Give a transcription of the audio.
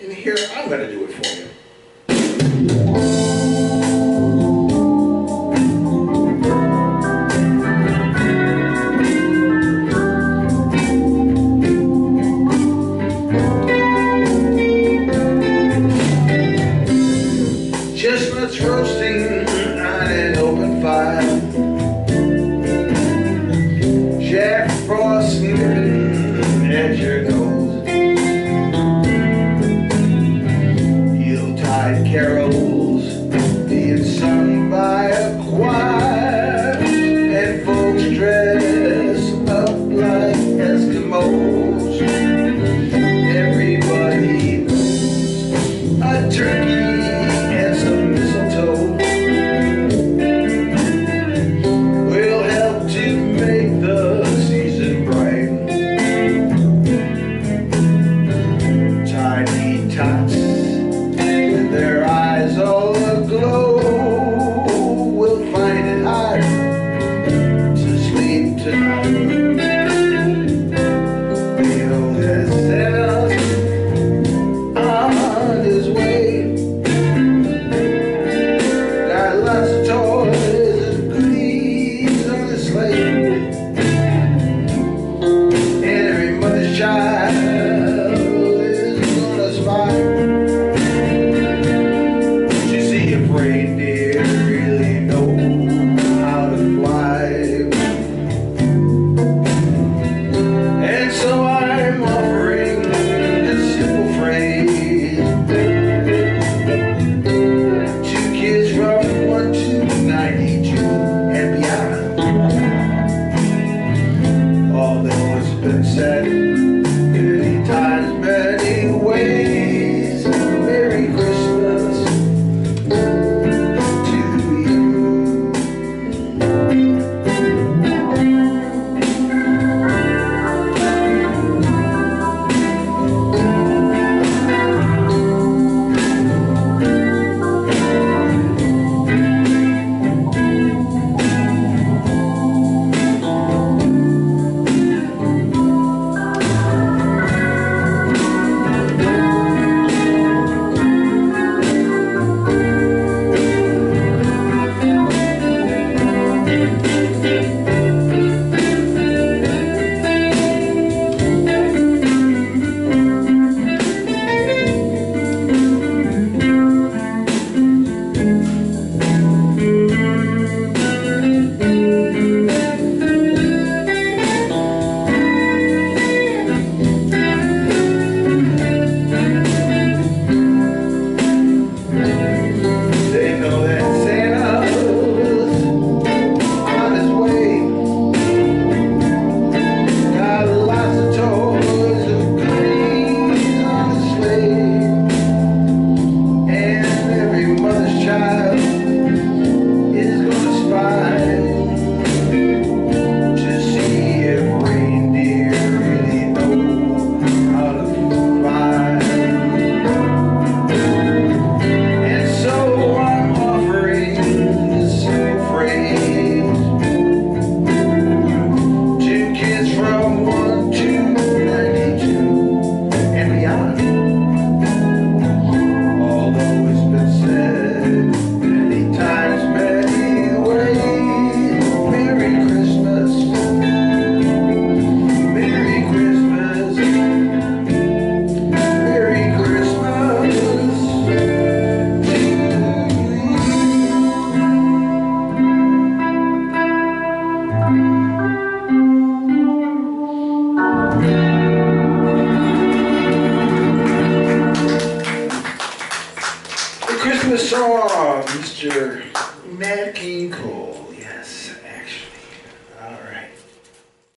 And here, I'm going to do it for you. Chestnuts roasting on an open fire, Jack Frost nipping at your nose, Yuletide carols being sung by a choir, and folks dress up like Eskimos. Everybody knows a turkey and some mistletoe will help to make the season bright. Tiny tots with their eyes all aglow will find it hard to sleep tonight. They know that Santa's on his way. Got lots of toys and goodies on the sleigh, and every mother's child is gonna spy to see if reindeer really know how to fly. And so I'm offering this simple phrase to kids from 1 to 92 and beyond. Although it's been said many times, many ways, Merry Christmas to you. They know that Santa's on his way. Got lots of toys and goodies on his sleigh, and every mother's child is gonna spy to see if reindeer really know how to fly. And so I'm offering this simple phrase to kids from 1 to 92 and beyond. Although it's been said many times, many ways, Merry Christmas, Merry Christmas, Merry Christmas to you. The Christmas song, Mr. Nat King Cole.